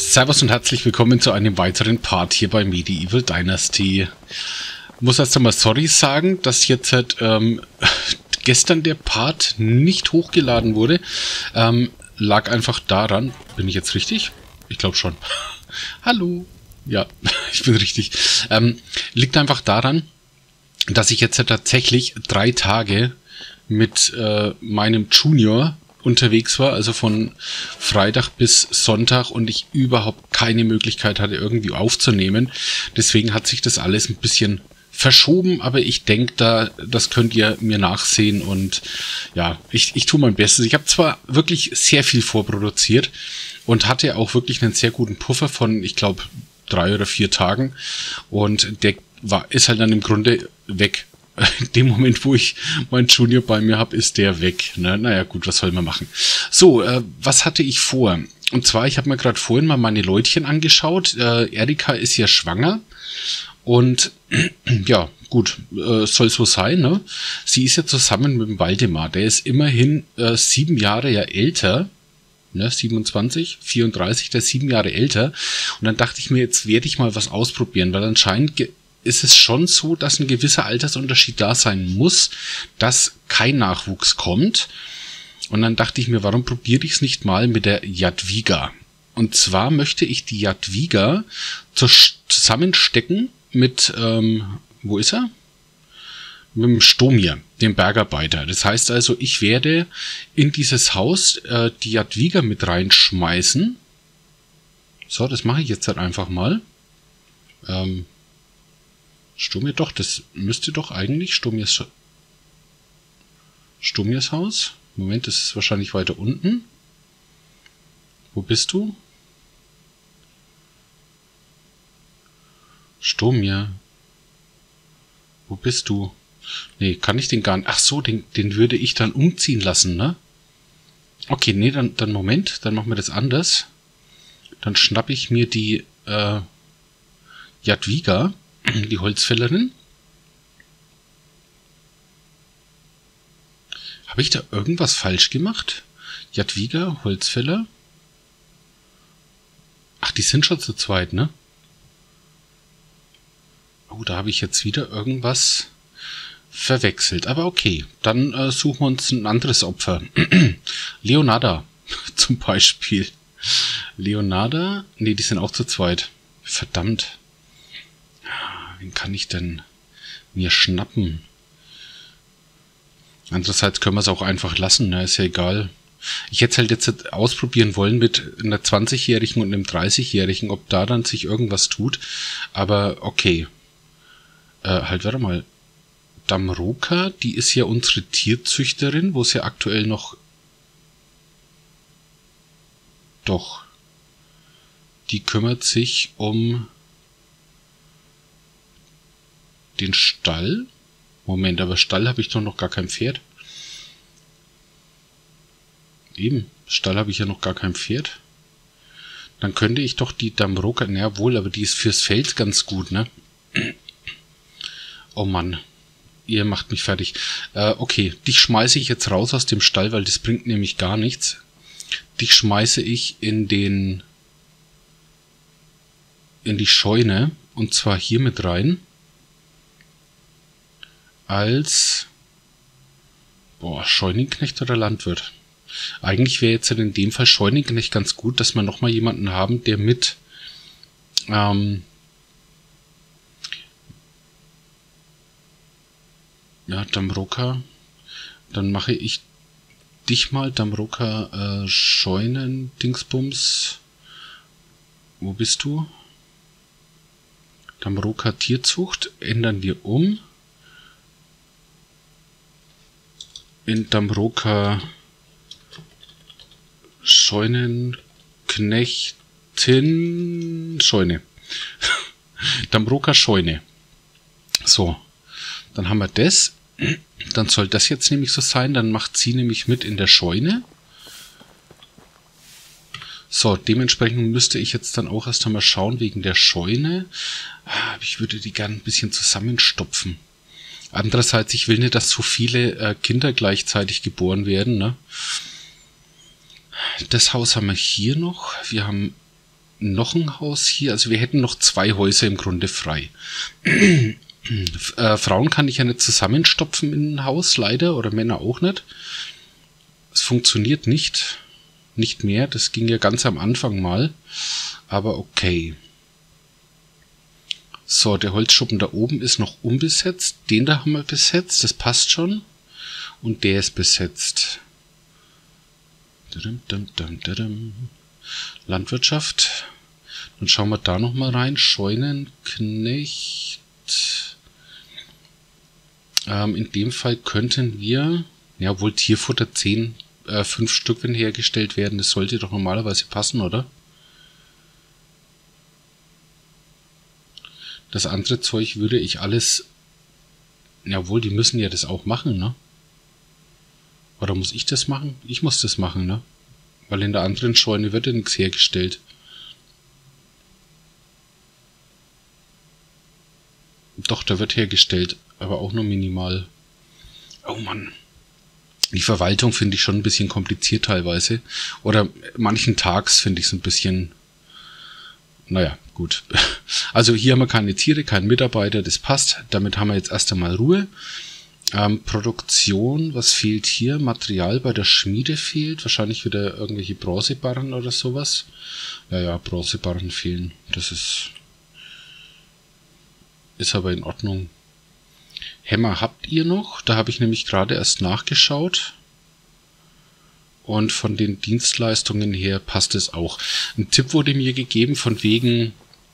Servus und herzlich willkommen zu einem weiteren Part hier bei Medieval Dynasty. Ich muss erst einmal sorry sagen, dass jetzt gestern der Part nicht hochgeladen wurde. Lag einfach daran, bin ich jetzt richtig? Ich glaube schon. Hallo. Ja, ich bin richtig. Liegt einfach daran, dass ich jetzt tatsächlich 3 Tage mit meinem Junior unterwegs war, also von Freitag bis Sonntag, und ich überhaupt keine Möglichkeit hatte, irgendwie aufzunehmen. Deswegen hat sich das alles ein bisschen verschoben, aber ich denke, das könnt ihr mir nachsehen, und ja, ich tue mein Bestes. Ich habe zwar wirklich sehr viel vorproduziert und hatte auch wirklich einen sehr guten Puffer von, ich glaube, 3 oder 4 Tagen, und der ist halt dann im Grunde weg. In dem Moment, wo ich meinen Junior bei mir habe, ist der weg. Ne? Naja, gut, was soll man machen? So, was hatte ich vor? Und zwar, ich habe mir gerade vorhin mal meine Leutchen angeschaut. Erika ist ja schwanger. Und ja, gut, soll so sein. Ne? Sie ist ja zusammen mit dem Waldemar. Der ist immerhin 7 Jahre ja älter. Ne, 27, 34, der ist 7 Jahre älter. Und dann dachte ich mir, jetzt werde ich mal was ausprobieren, weil anscheinend ist es schon so, dass ein gewisser Altersunterschied da sein muss, dass kein Nachwuchs kommt. Und dann dachte ich mir, warum probiere ich es nicht mal mit der Jadwiga? Und zwar möchte ich die Jadwiga zusammenstecken mit, wo ist er? Mit dem Stomir, dem Bergarbeiter. Das heißt also, ich werde in dieses Haus die Jadwiga mit reinschmeißen. So, das mache ich jetzt halt einfach mal. Stomir, doch, das müsste doch eigentlich Stomirs Haus. Moment, das ist wahrscheinlich weiter unten. Wo bist du? Stomir. Wo bist du? Nee, kann ich den gar nicht. Ach so, den würde ich dann umziehen lassen, ne? Okay, nee, dann Moment, dann machen wir das anders. Dann schnappe ich mir die Jadwiga, die Holzfällerin. Habe ich da irgendwas falsch gemacht? Jadwiga, Holzfäller. Ach, die sind schon zu zweit, ne? Oh, da habe ich jetzt wieder irgendwas verwechselt. Aber okay, dann suchen wir uns ein anderes Opfer. Leonarda zum Beispiel. Leonarda? Ne, die sind auch zu zweit. Verdammt. Wen kann ich denn mir schnappen? Andererseits können wir es auch einfach lassen, ne? Ist ja egal. Ich hätte es halt jetzt ausprobieren wollen mit einer 20-Jährigen und einem 30-Jährigen, ob da dann sich irgendwas tut. Aber okay. Warte mal. Damroka, die ist ja unsere Tierzüchterin, wo es ja aktuell noch... Doch. Die kümmert sich um den Stall. Moment, aber Stall habe ich doch noch gar kein Pferd. Eben, Stall habe ich ja noch gar kein Pferd. Dann könnte ich doch die Damroka, naja wohl, aber die ist fürs Feld ganz gut, ne? Oh Mann, ihr macht mich fertig. Okay, dich schmeiße ich jetzt raus aus dem Stall, weil das bringt nämlich gar nichts. Dich schmeiße ich in die Scheune, und zwar hier mit rein. Als Scheunenknecht oder Landwirt. Eigentlich wäre jetzt in dem Fall Scheunenknecht ganz gut, dass wir nochmal jemanden haben, der mit ja, Damroka. Dann mache ich dich mal, Damroka, Scheunen, Dingsbums. Wo bist du? Damroka Tierzucht ändern wir um. In Damroka Scheunenknechtin Scheune. Damroka Scheune. So, dann haben wir das. Dann soll das jetzt nämlich so sein. Dann macht sie nämlich mit in der Scheune. So, dementsprechend müsste ich jetzt dann auch erst einmal schauen wegen der Scheune. Ich würde die gerne ein bisschen zusammenstopfen. Andererseits, ich will nicht, dass so viele Kinder gleichzeitig geboren werden, ne? Das Haus haben wir hier noch. Wir haben noch ein Haus hier. Also wir hätten noch 2 Häuser im Grunde frei. Frauen kann ich ja nicht zusammenstopfen in ein Haus, leider. Oder Männer auch nicht. Es funktioniert nicht. Nicht mehr. Das ging ja ganz am Anfang mal. Aber okay. So, der Holzschuppen da oben ist noch unbesetzt. Den da haben wir besetzt. Das passt schon. Und der ist besetzt. Landwirtschaft. Dann schauen wir da nochmal rein. Scheunenknecht. In dem Fall könnten wir, ja, wohl Tierfutter 5 Stück, wenn hergestellt werden. Das sollte doch normalerweise passen, oder? Das andere Zeug würde ich alles, jawohl, die müssen ja das auch machen, ne? Oder muss ich das machen? Ich muss das machen, ne? Weil in der anderen Scheune wird ja nichts hergestellt. Doch, da wird hergestellt, aber auch nur minimal. Oh Mann. Die Verwaltung finde ich schon ein bisschen kompliziert teilweise. Oder manchen Tags finde ich es ein bisschen... Naja, gut. Also hier haben wir keine Tiere, keinen Mitarbeiter, das passt. Damit haben wir jetzt erst einmal Ruhe. Produktion, was fehlt hier? Material bei der Schmiede fehlt. Wahrscheinlich wieder irgendwelche Bronzebarren oder sowas. Ja, Bronzebarren fehlen. Das ist aber in Ordnung. Hämmer habt ihr noch? Da habe ich nämlich gerade erst nachgeschaut. Und von den Dienstleistungen her passt es auch. Ein Tipp wurde mir gegeben von wegen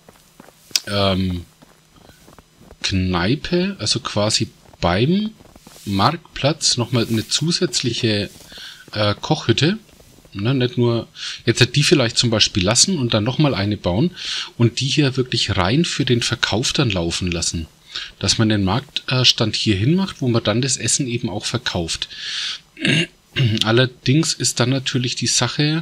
Kneipe, also quasi beim Marktplatz nochmal eine zusätzliche Kochhütte. Ne, nicht nur, jetzt die vielleicht zum Beispiel lassen und dann nochmal eine bauen und die hier wirklich rein für den Verkauf dann laufen lassen. Dass man den Marktstand hier hin macht, wo man dann das Essen eben auch verkauft. Allerdings ist dann natürlich die Sache,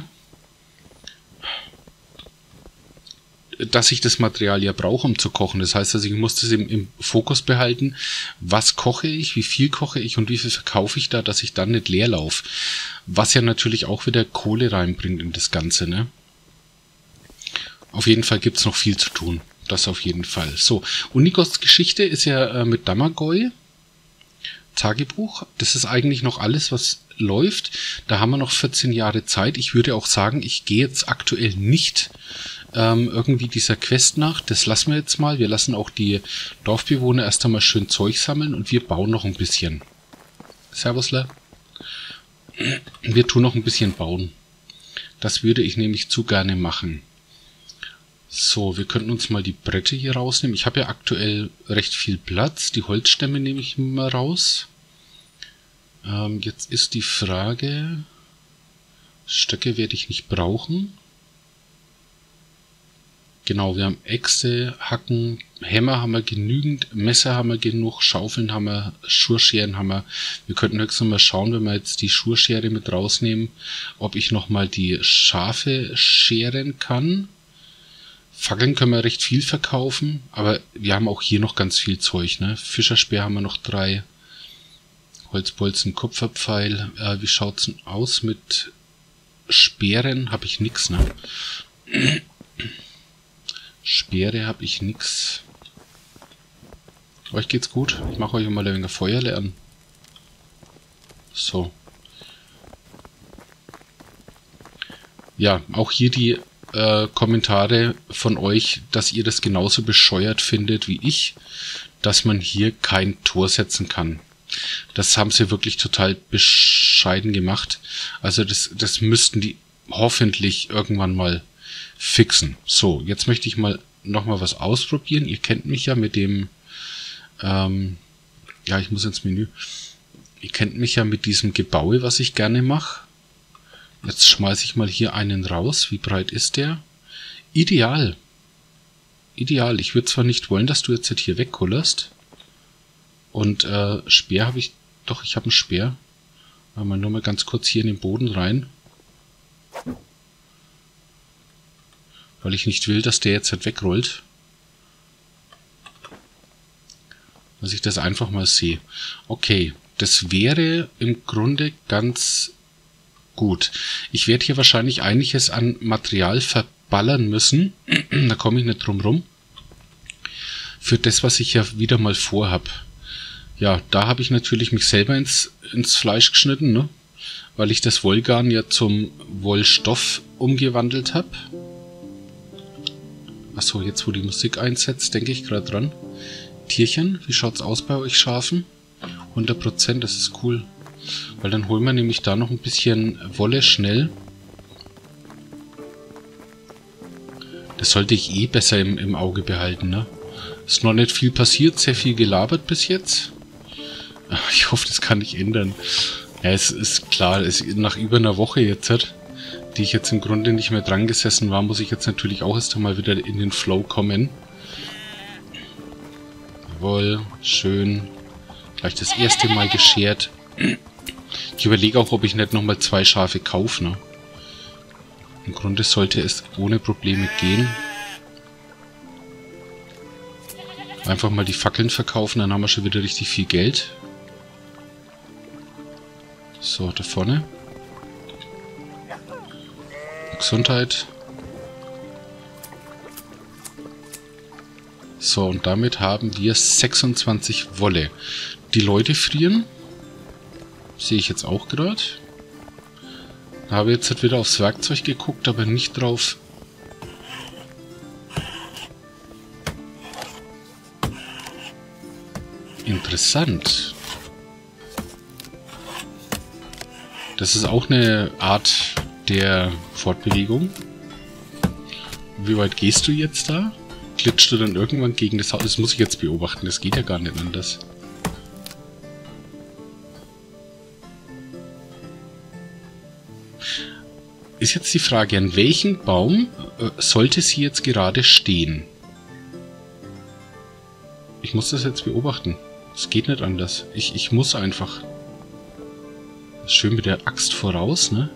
dass ich das Material ja brauche, um zu kochen. Das heißt, also ich muss das im Fokus behalten. Was koche ich, wie viel koche ich und wie viel verkaufe ich da, dass ich dann nicht leer laufe. Was ja natürlich auch wieder Kohle reinbringt in das Ganze, ne? Auf jeden Fall gibt's noch viel zu tun. Das auf jeden Fall. So, und Nikos Geschichte ist ja mit Damagoj. Tagebuch. Das ist eigentlich noch alles, was läuft. Da haben wir noch 14 Jahre Zeit. Ich würde auch sagen, ich gehe jetzt aktuell nicht irgendwie dieser Quest nach. Das lassen wir jetzt mal. Wir lassen auch die Dorfbewohner erst einmal schön Zeug sammeln und wir bauen noch ein bisschen. Servusler. Wir tun noch ein bisschen bauen. Das würde ich nämlich zu gerne machen. So, wir könnten uns mal die Bretter hier rausnehmen. Ich habe ja aktuell recht viel Platz. Die Holzstämme nehme ich mal raus. Jetzt ist die Frage... Stöcke werde ich nicht brauchen. Genau, wir haben Äxte, Hacken, Hämmer haben wir genügend, Messer haben wir genug, Schaufeln haben wir, Schurscheren haben wir. Wir könnten höchstens mal schauen, wenn wir jetzt die Schurschere mit rausnehmen, ob ich nochmal die Schafe scheren kann. Fackeln können wir recht viel verkaufen, aber wir haben auch hier noch ganz viel Zeug, ne? Fischerspeer haben wir noch 3. Holzbolzen, Kupferpfeil. Wie schaut's denn aus mit Speeren? Habe ich nix, ne? Speere habe ich nix. Euch geht's gut? Ich mache euch mal ein wenig Feuerle an. So. Ja, auch hier die Kommentare von euch, dass ihr das genauso bescheuert findet wie ich, dass man hier kein Tor setzen kann. Das haben sie wirklich total bescheiden gemacht. Also das müssten die hoffentlich irgendwann mal fixen. So, jetzt möchte ich mal nochmal was ausprobieren. Ihr kennt mich ja mit dem ja, ich muss ins Menü. Ihr kennt mich ja mit diesem Gebaue, was ich gerne mache. Jetzt schmeiße ich mal hier einen raus. Wie breit ist der? Ideal. Ideal. Ich würde zwar nicht wollen, dass du jetzt hier wegkullerst. Und Speer habe ich... Doch, ich habe einen Speer. Mal nur mal ganz kurz hier in den Boden rein. Weil ich nicht will, dass der jetzt halt wegrollt. Dass ich das einfach mal sehe. Okay, das wäre im Grunde ganz gut. Ich werde hier wahrscheinlich einiges an Material ballern müssen. Da komme ich nicht drum rum. Für das, was ich ja wieder mal vorhab. Ja, da habe ich natürlich mich selber ins Fleisch geschnitten, ne? Weil ich das Wollgarn ja zum Wollstoff umgewandelt habe. Achso, jetzt wo die Musik einsetzt, denke ich gerade dran. Tierchen, wie schaut's aus bei euch Schafen? 100%, das ist cool. Weil dann holen wir nämlich da noch ein bisschen Wolle schnell. Das sollte ich eh besser im Auge behalten, ne? Ist noch nicht viel passiert, sehr viel gelabert bis jetzt. Ich hoffe, das kann ich ändern. Ja, es ist klar, nach über einer Woche jetzt, die ich jetzt im Grunde nicht mehr dran gesessen war, muss ich jetzt natürlich auch erst einmal wieder in den Flow kommen. Jawohl, schön. Gleich das erste Mal geschert. Ich überlege auch, ob ich nicht nochmal 2 Schafe kaufe, ne? Im Grunde sollte es ohne Probleme gehen. Einfach mal die Fackeln verkaufen, dann haben wir schon wieder richtig viel Geld. So, da vorne. Gesundheit. So, und damit haben wir 26 Wolle. Die Leute frieren. Sehe ich jetzt auch gerade. Habe jetzt halt wieder aufs Werkzeug geguckt, aber nicht drauf. Interessant. Das ist auch eine Art der Fortbewegung. Wie weit gehst du jetzt da? Glitschst du dann irgendwann gegen das Haus? Das muss ich jetzt beobachten, das geht ja gar nicht anders. Ist jetzt die Frage, an welchem Baum sollte sie jetzt gerade stehen? Ich muss das jetzt beobachten. Es geht nicht anders. Ich muss einfach. Schön mit der Axt voraus, ne?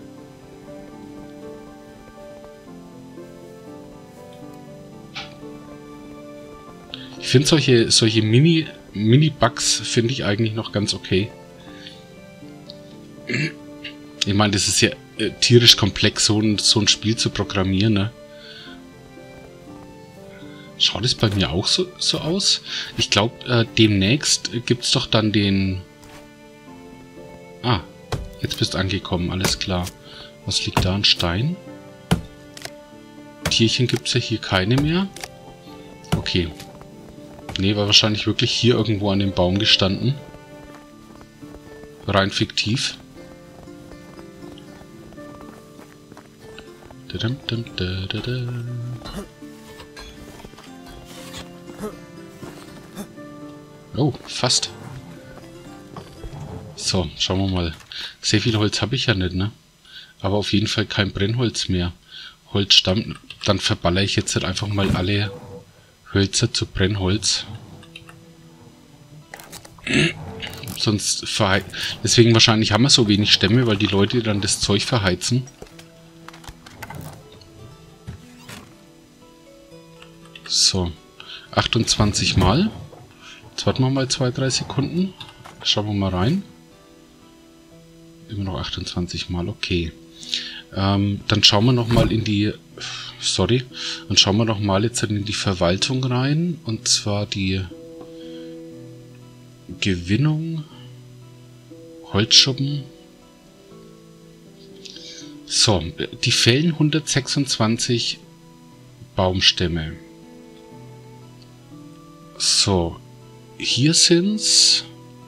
Ich finde solche Mini-Bugs finde ich eigentlich noch ganz okay. Ich meine, das ist ja tierisch komplex, so ein Spiel zu programmieren, ne? Schaut es bei mir auch so aus? Ich glaube, demnächst gibt es doch dann den... Ah, jetzt bist du angekommen, alles klar. Was liegt da? Ein Stein? Tierchen gibt es ja hier keine mehr. Okay. Nee, war wahrscheinlich wirklich hier irgendwo an dem Baum gestanden. Rein fiktiv. Oh, fast. So, schauen wir mal. Sehr viel Holz habe ich ja nicht, ne? Aber auf jeden Fall kein Brennholz mehr. Holzstamm. Dann verballere ich jetzt halt einfach mal alle Hölzer zu Brennholz. Sonst deswegen wahrscheinlich haben wir so wenig Stämme, weil die Leute dann das Zeug verheizen. So. 28 Mal. Jetzt warten wir mal 2-3 Sekunden. Schauen wir mal rein. Immer noch 28 Mal, okay. Dann schauen wir nochmal in die... Sorry. Dann schauen wir nochmal jetzt in die Verwaltung rein. Und zwar die Gewinnung. Holzschuppen. So, die fällen 126 Baumstämme. So, hier sind's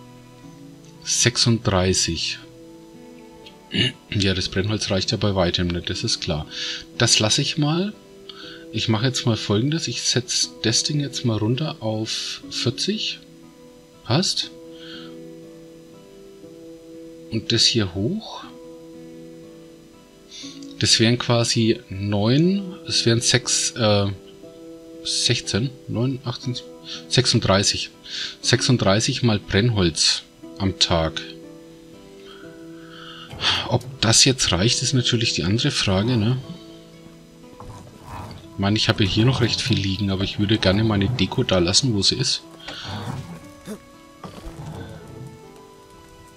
36. Ja, das Brennholz reicht ja bei weitem nicht, das ist klar. Das lasse ich mal. Ich mache jetzt mal Folgendes. Ich setze das Ding jetzt mal runter auf 40. Passt. Und das hier hoch. Das wären quasi 9. Das wären 16. 9, 18, 36. 36 mal Brennholz am Tag. Ob das jetzt reicht, ist natürlich die andere Frage, ne? Ich meine, ich habe ja hier noch recht viel liegen, aber ich würde gerne meine Deko da lassen, wo sie ist.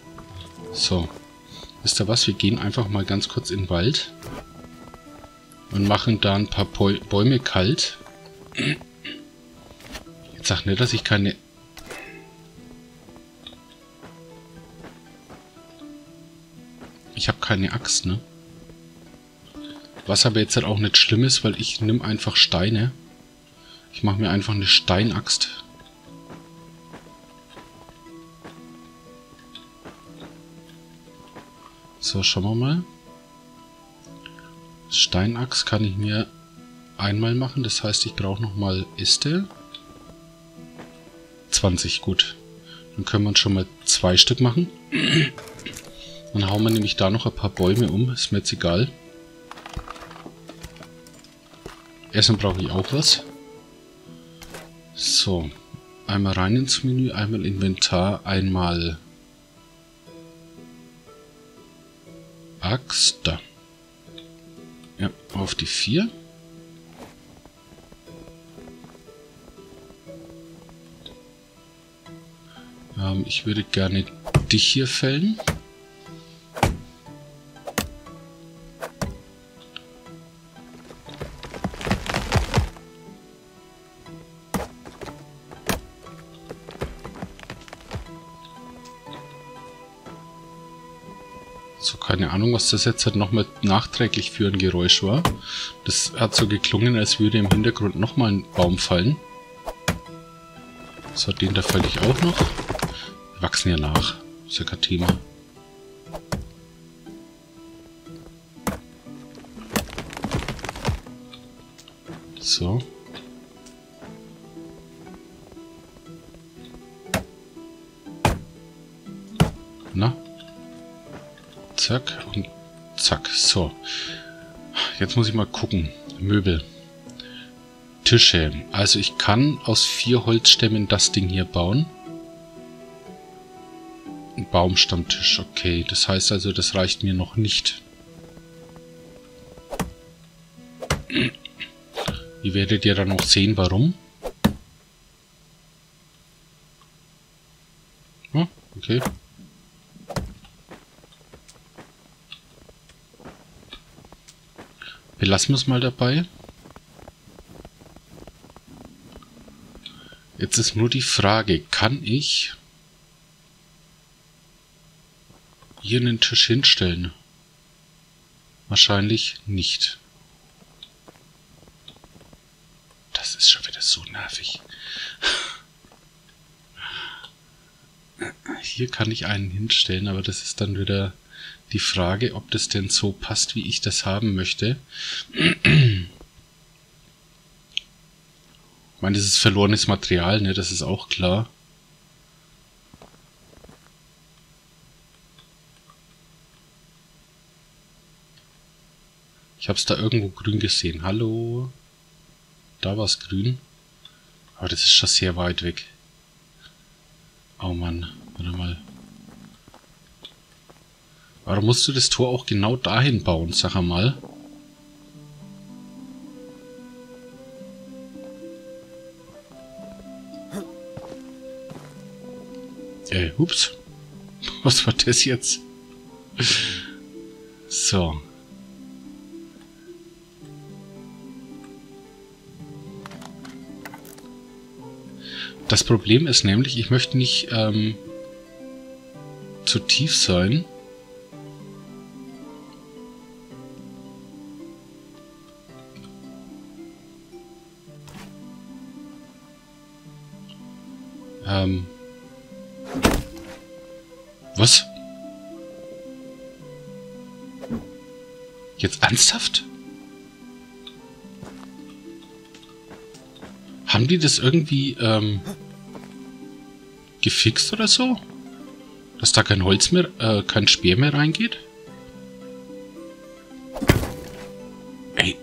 So. Wisst ihr was? Wir gehen einfach mal ganz kurz in den Wald. Und machen da ein paar Bäume kalt. Jetzt sag nicht, dass ich keine... Ich habe keine Axt, ne? Was aber jetzt halt auch nicht schlimm ist, weil ich nehme einfach Steine. Ich mache mir einfach eine Steinaxt. So, schauen wir mal. Steinaxt kann ich mir einmal machen. Das heißt, ich brauche nochmal Äste. 20, gut. Dann können wir uns schon mal 2 Stück machen. Dann hauen wir nämlich da noch ein paar Bäume um. Ist mir jetzt egal. Erstmal brauche ich auch was. So. Einmal rein ins Menü, einmal Inventar, einmal Axt. Da. Ja, auf die 4. Ich würde gerne dich hier fällen. So, keine Ahnung, was das jetzt halt nochmal nachträglich für ein Geräusch war. Das hat so geklungen, als würde im Hintergrund nochmal ein Baum fallen. So, den da fälle ich auch noch. Wir wachsen ja nach. Ist ja kein Thema. So. Na? Zack und zack. So. Jetzt muss ich mal gucken. Möbel. Tische. Also ich kann aus 4 Holzstämmen das Ding hier bauen. Ein Baumstammtisch. Okay. Das heißt also, das reicht mir noch nicht. Ihr werdet ja dann noch sehen, warum. Ja, okay. Wir lassen es mal dabei. Jetzt ist nur die Frage, kann ich hier einen Tisch hinstellen? Wahrscheinlich nicht. Das ist schon wieder so nervig. Hier kann ich einen hinstellen, aber das ist dann wieder die Frage, ob das denn so passt, wie ich das haben möchte. Ich meine, das ist verlorenes Material, ne? Das ist auch klar. Ich habe es da irgendwo grün gesehen. Hallo? Da war es grün. Aber das ist schon sehr weit weg. Oh Mann, warte mal. Warum musst du das Tor auch genau dahin bauen, sag einmal? Ups. Was war das jetzt? So. Das Problem ist nämlich, ich möchte nicht zu tief sein. Was? Jetzt ernsthaft? Haben die das irgendwie gefixt oder so? Dass da kein Holz mehr, kein Speer mehr reingeht? Ey.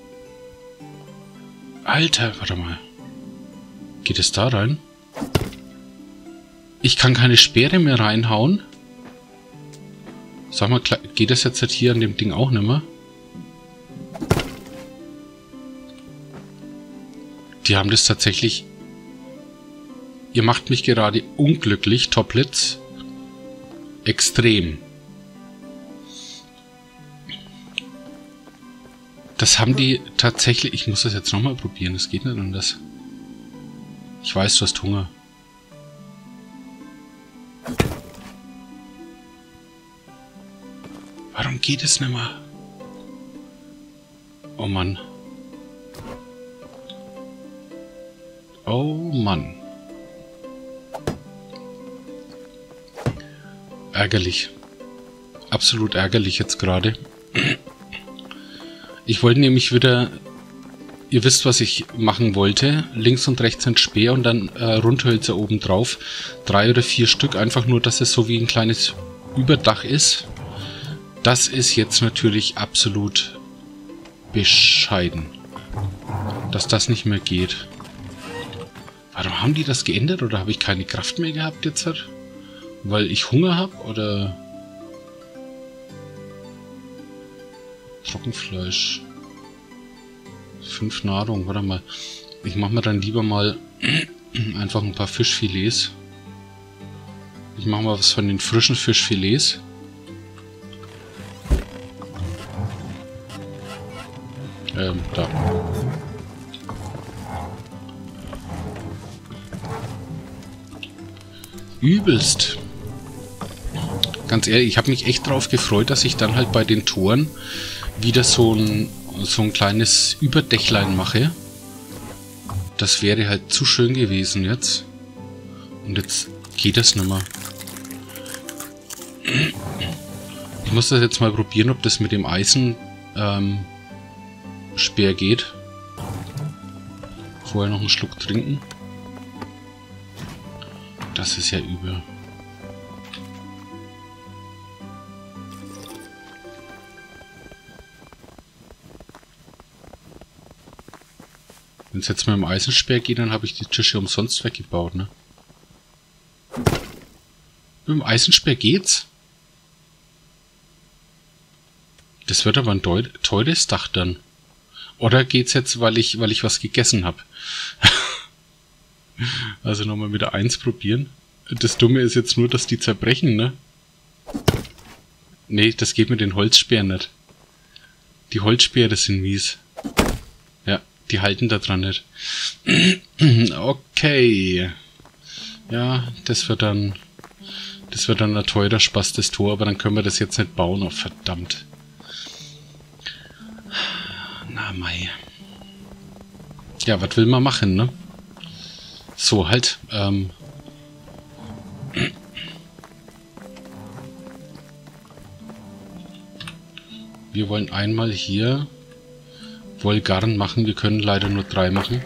Alter, warte mal. Geht es da rein? Ich kann keine Speere mehr reinhauen. Sag mal, geht das jetzt halt hier an dem Ding auch nicht mehr? Die haben das tatsächlich... Ihr macht mich gerade unglücklich, Toplets. Extrem. Das haben die tatsächlich... Ich muss das jetzt nochmal probieren, das geht nicht anders. Ich weiß, du hast Hunger. Warum geht es nicht mehr? Oh Mann. Oh Mann. Ärgerlich. Absolut ärgerlich jetzt gerade. Ich wollte nämlich wieder... Ihr wisst, was ich machen wollte. Links und rechts ein Speer und dann Rundhölzer oben drauf. 3 oder 4 Stück. Einfach nur, dass es so wie ein kleines Überdach ist. Das ist jetzt natürlich absolut bescheiden. Dass das nicht mehr geht. Warum haben die das geändert? Oder habe ich keine Kraft mehr gehabt jetzt? Weil ich Hunger habe? Oder... Trockenfleisch. 5 Nahrung, warte mal. Ich mache mir dann lieber mal einfach ein paar Fischfilets. Ich mache mal was von den frischen Fischfilets. Da. Übelst. Ganz ehrlich, ich habe mich echt drauf gefreut, dass ich dann halt bei den Toren wieder so ein kleines Überdächlein mache. Das wäre halt zu schön gewesen jetzt. Und jetzt geht das nicht mehr. Ich muss das jetzt mal probieren, ob das mit dem Eisen Speer geht. Vorher noch einen Schluck trinken. Das ist ja übel. Wenn es jetzt mit dem Eisenspeer geht, dann habe ich die Tische umsonst weggebaut, ne? Mit dem Eisenspeer geht's. Das wird aber ein teures Dach dann. Oder geht's jetzt, weil ich was gegessen habe? Also nochmal mit der 1 probieren. Das Dumme ist jetzt nur, dass die zerbrechen, ne? Nee, das geht mit den Holzspeeren nicht. Die Holzspeere sind mies. Ja, die halten da dran nicht. Okay. Ja, das wird dann ein teurer Spaß, das Tor, aber dann können wir das jetzt nicht bauen. Oh, verdammt. Na mei. Ja, was will man machen, ne? So, halt. Wir wollen einmal hier Wollgarn machen. Wir können leider nur 3 machen.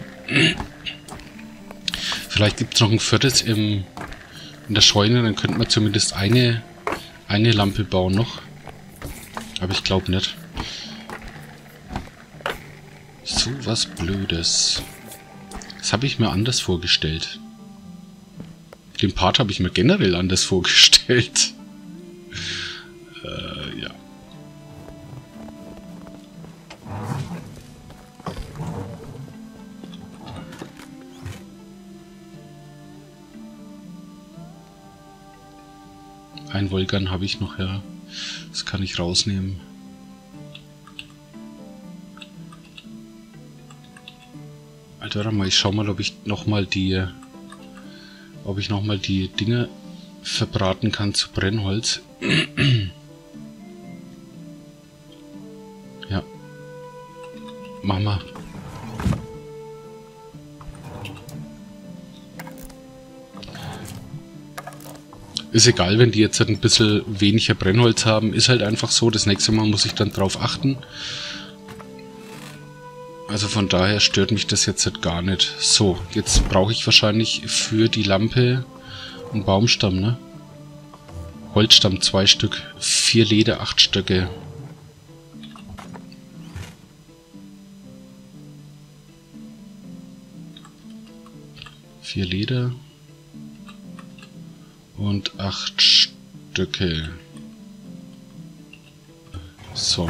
Vielleicht gibt es noch ein 4. in der Scheune. Dann könnten wir zumindest eine Lampe bauen noch. Aber ich glaube nicht. So was Blödes. Das habe ich mir anders vorgestellt. Den Part habe ich mir generell anders vorgestellt. Ja. Ein Wollgarn habe ich noch, ja. Das kann ich rausnehmen. Alter, warte mal, ich schau mal, ob ich nochmal die Dinge verbraten kann zu Brennholz. Ja. Mach mal. Ist egal, wenn die jetzt halt ein bisschen weniger Brennholz haben. Ist halt einfach so. Das nächste Mal muss ich dann drauf achten. Also von daher stört mich das jetzt halt gar nicht. So, jetzt brauche ich wahrscheinlich für die Lampe einen Baumstamm, ne? Holzstamm 2 Stück. 4 Leder, 8 Stöcke. Leder und 8 Stücke. So.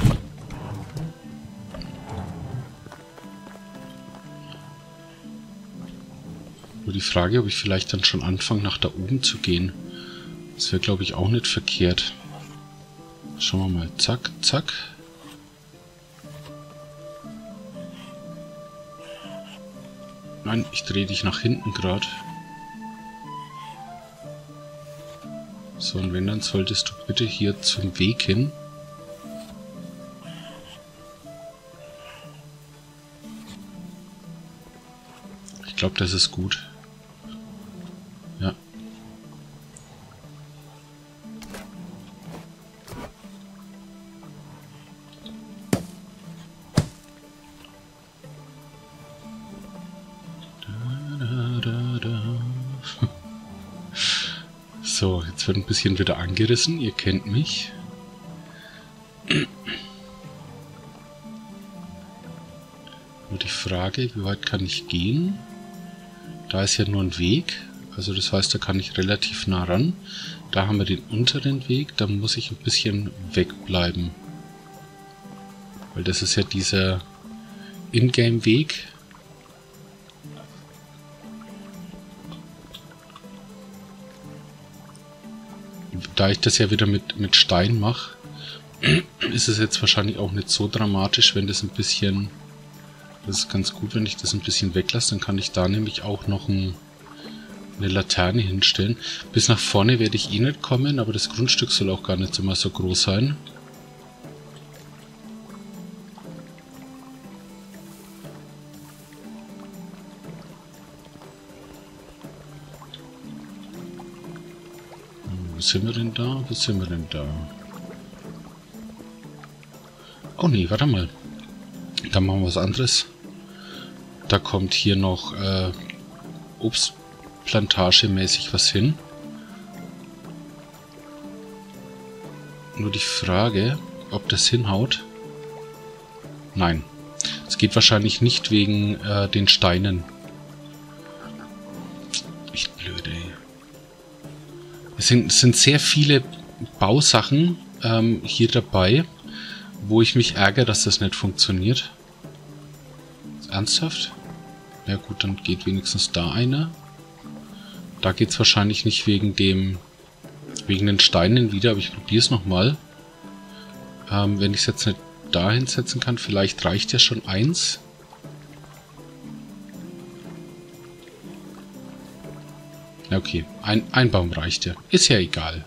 Nur die Frage, ob ich vielleicht dann schon anfange, nach da oben zu gehen. Das wäre, glaube ich, auch nicht verkehrt. Schauen wir mal. Zack, zack. Nein, ich drehe dich nach hinten gerade. So, und wenn, dann solltest du bitte hier zum Weg hin. Ich glaube, das ist gut. Ja. So, jetzt wird ein bisschen wieder angerissen. Ihr kennt mich. Nur die Frage, wie weit kann ich gehen? Da ist ja nur ein Weg. Also das heißt, da kann ich relativ nah ran. Da haben wir den unteren Weg. Da muss ich ein bisschen wegbleiben. Weil das ist ja dieser Ingame-Weg. Da ich das ja wieder mit Stein mache, ist es jetzt wahrscheinlich auch nicht so dramatisch, wenn das ein bisschen... Das ist ganz gut, wenn ich das ein bisschen weglasse. Dann kann ich da nämlich auch noch eine Laterne hinstellen. Bis nach vorne werde ich eh nicht kommen, aber das Grundstück soll auch gar nicht immer so groß sein. Wo sind wir denn da? Wo sind wir denn da? Oh nee, warte mal. Da machen wir was anderes. Da kommt hier noch Obstplantage-mäßig was hin. Nur die Frage, ob das hinhaut. Nein. Es geht wahrscheinlich nicht wegen den Steinen. Echt blöd, ey. Es sind sehr viele Bausachen hier dabei, wo ich mich ärgere, dass das nicht funktioniert. Ernsthaft? Ja gut, dann geht wenigstens da einer. Da geht es wahrscheinlich nicht wegen den Steinen wieder, aber ich probiere es nochmal. Wenn ich es jetzt nicht da hinsetzen kann, vielleicht reicht ja schon eins. Ja, okay, ein Baum reicht ja. Ist ja egal.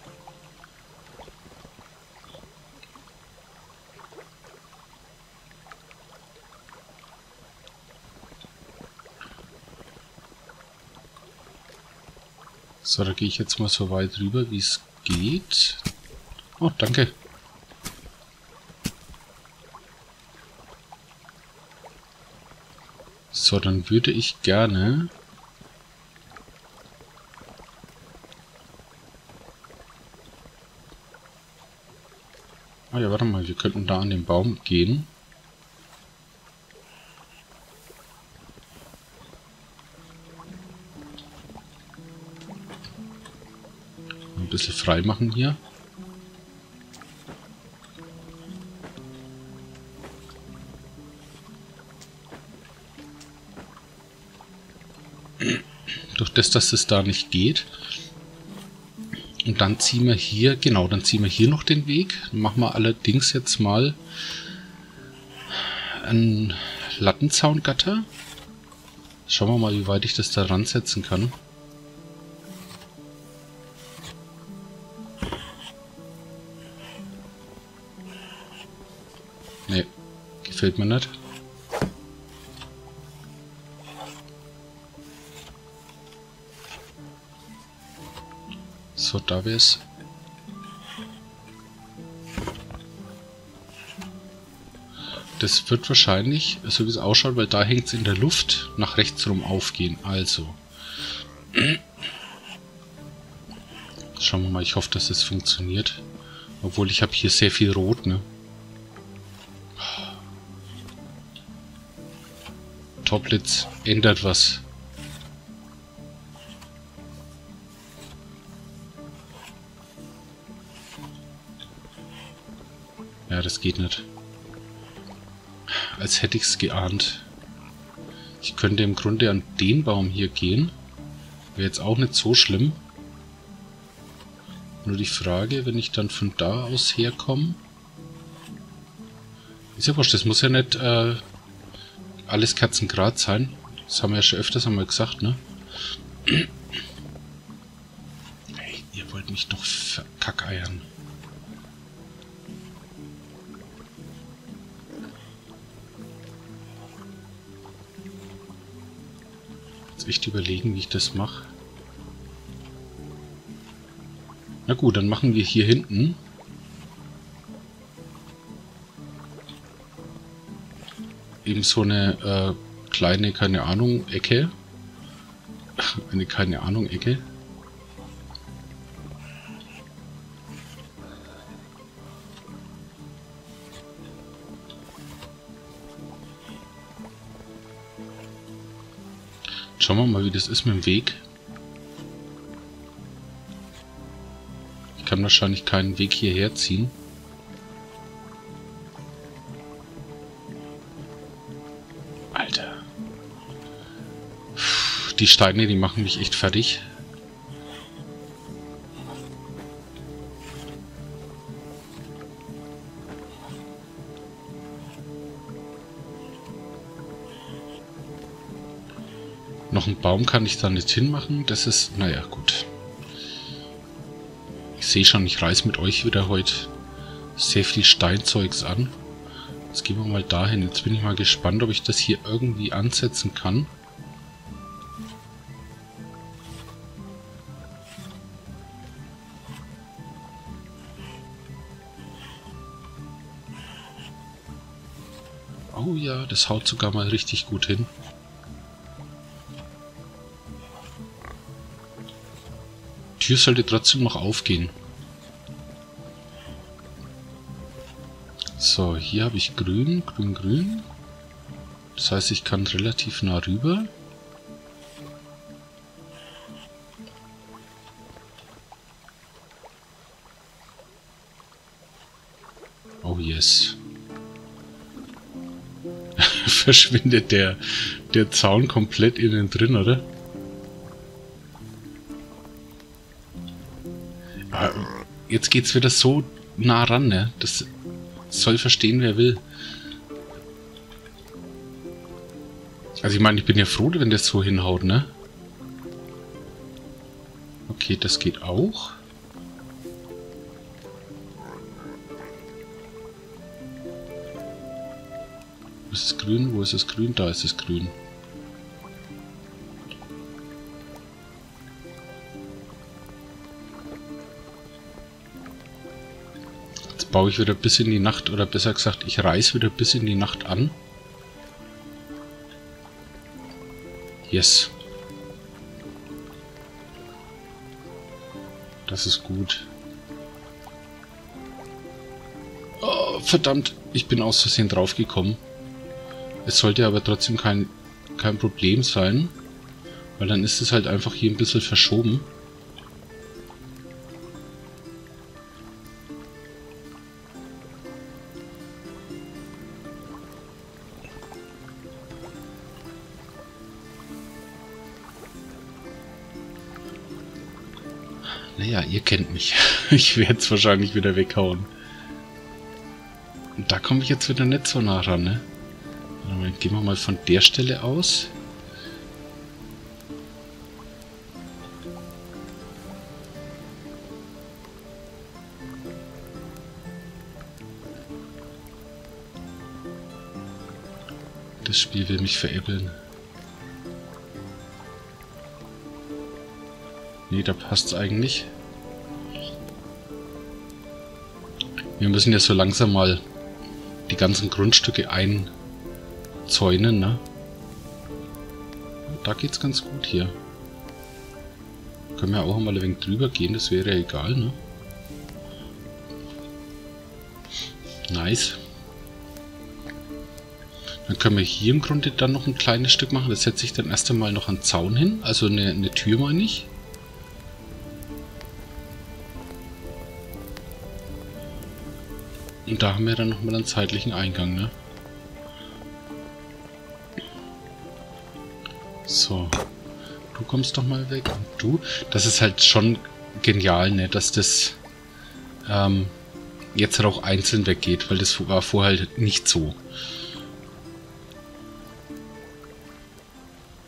So, da gehe ich jetzt mal so weit rüber, wie es geht. Oh, danke. So, dann würde ich gerne... Ah ja, warte mal, wir könnten da an den Baum gehen. Ein bisschen frei machen hier. Durch das, dass es da nicht geht. Und dann ziehen wir hier, genau, dann ziehen wir hier noch den Weg. Dann machen wir allerdings jetzt mal ein Lattenzaungatter. Schauen wir mal, wie weit ich das da ransetzen kann. Ne, gefällt mir nicht. So, da wäre es. Das wird wahrscheinlich, so wie es ausschaut, weil da hängt es in der Luft, nach rechts rum aufgehen. Also. Schauen wir mal, ich hoffe, dass das funktioniert. Obwohl, ich habe hier sehr viel Rot, ne? Toplitz ändert was. Ja, das geht nicht. Als hätte ich es geahnt. Ich könnte im Grunde an den Baum hier gehen. Wäre jetzt auch nicht so schlimm. Nur die Frage, wenn ich dann von da aus herkomme. Ist ja wurscht, das muss ja nicht alles kerzengerade sein. Das haben wir ja schon öfters einmal gesagt, ne? Hey, ihr wollt mich doch verkackeiern. Jetzt echt überlegen, wie ich das mache. Na gut, dann machen wir hier hinten eben so eine kleine, keine Ahnung, Ecke. Eine, keine Ahnung, Ecke. Schauen wir mal, wie das ist mit dem Weg. Ich kann wahrscheinlich keinen Weg hierher ziehen. Alter. Die Steine, die machen mich echt fertig. Noch einen Baum kann ich da nicht hinmachen. Das ist, naja, gut. Ich sehe schon, ich reiß mit euch wieder heute sehr viel Steinzeugs an. Jetzt gehen wir mal dahin. Jetzt bin ich mal gespannt, ob ich das hier irgendwie ansetzen kann. Oh ja, das haut sogar mal richtig gut hin. Die Tür sollte trotzdem noch aufgehen. So, hier habe ich grün, grün, grün. Das heißt, ich kann relativ nah rüber. Oh yes. Verschwindet der Zaun komplett innen drin, oder? Aber jetzt geht's wieder so nah ran, ne? Das soll verstehen, wer will. Also ich meine, ich bin ja froh, wenn das so hinhaut, ne? Okay, das geht auch. Wo ist es grün? Wo ist es grün? Da ist es grün. Jetzt baue ich wieder bis in die Nacht, oder besser gesagt, ich reiß wieder bis in die Nacht an. Yes. Das ist gut. Oh, verdammt. Ich bin aus Versehen draufgekommen. Es sollte aber trotzdem kein Problem sein. Weil dann ist es halt einfach hier ein bisschen verschoben. Naja, ihr kennt mich. Ich werde es wahrscheinlich wieder weghauen. Und da komme ich jetzt wieder nicht so nah ran, ne? Dann gehen wir mal von der Stelle aus. Das Spiel will mich veräppeln. Nee, da passt's eigentlich. Wir müssen ja so langsam mal die ganzen Grundstücke einzäunen, ne? Da geht's ganz gut hier. Können wir auch mal ein wenig drüber gehen, das wäre egal, ne? Nice. Dann können wir hier im Grunde dann noch ein kleines Stück machen. Das setze ich dann erst einmal noch einen Zaun hin, also eine Tür meine ich. Und da haben wir dann nochmal einen zeitlichen Eingang, ne? So. Du kommst doch mal weg. Und du. Das ist halt schon genial, ne? Dass das jetzt auch einzeln weggeht, weil das war vorher halt nicht so.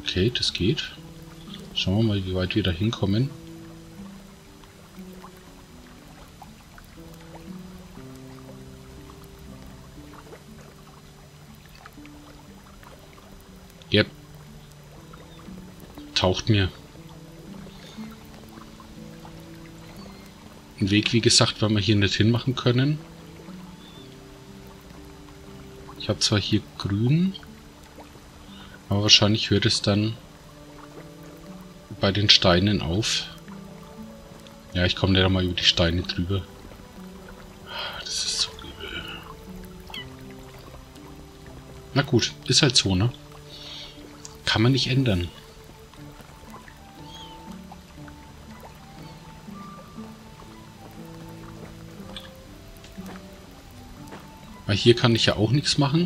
Okay, das geht. Schauen wir mal, wie weit wir da hinkommen. Yep. Taucht mir. Ein Weg, wie gesagt, weil wir hier nicht hinmachen können. Ich habe zwar hier grün, aber wahrscheinlich hört es dann bei den Steinen auf. Ja, ich komme nicht einmal über die Steine drüber. Das ist so übel. Na gut, ist halt so, ne? Kann man nicht ändern. Weil hier kann ich ja auch nichts machen.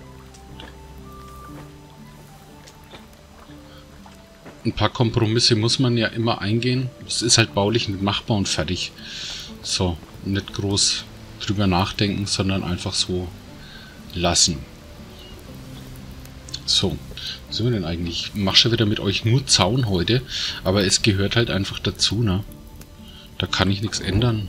Ein paar Kompromisse muss man ja immer eingehen. Es ist halt baulich nicht machbar und fertig. So, nicht groß drüber nachdenken, sondern einfach so lassen. So, was sind wir denn eigentlich? Ich mache schon wieder mit euch nur Zaun heute, aber es gehört halt einfach dazu, ne? Da kann ich nichts ändern.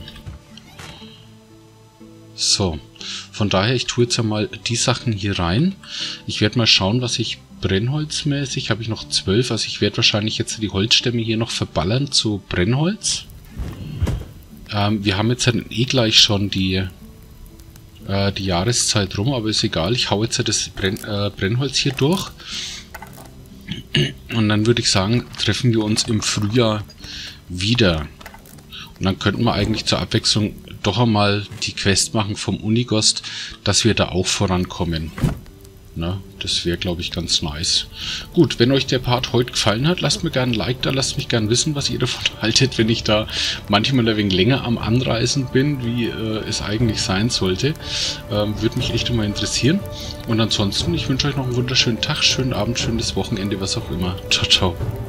So, von daher, ich tue jetzt einmal die Sachen hier rein. Ich werde mal schauen, was ich brennholzmäßig, habe ich noch 12, also ich werde wahrscheinlich jetzt die Holzstämme hier noch verballern zu Brennholz. Wir haben jetzt halt gleich schon die Jahreszeit rum, aber ist egal, ich hau jetzt das Brennholz hier durch. Und dann würde ich sagen, treffen wir uns im Frühjahr wieder. Und dann könnten wir eigentlich zur Abwechslung doch einmal die Quest machen vom Unigost, dass wir da auch vorankommen. Na, das wäre, glaube ich, ganz nice. Gut, wenn euch der Part heute gefallen hat, lasst mir gerne ein Like da, lasst mich gerne wissen, was ihr davon haltet, wenn ich da manchmal ein wenig länger am Anreisen bin, wie es eigentlich sein sollte. Würde mich echt immer interessieren. Und ansonsten, ich wünsche euch noch einen wunderschönen Tag, schönen Abend, schönes Wochenende, was auch immer. Ciao, ciao.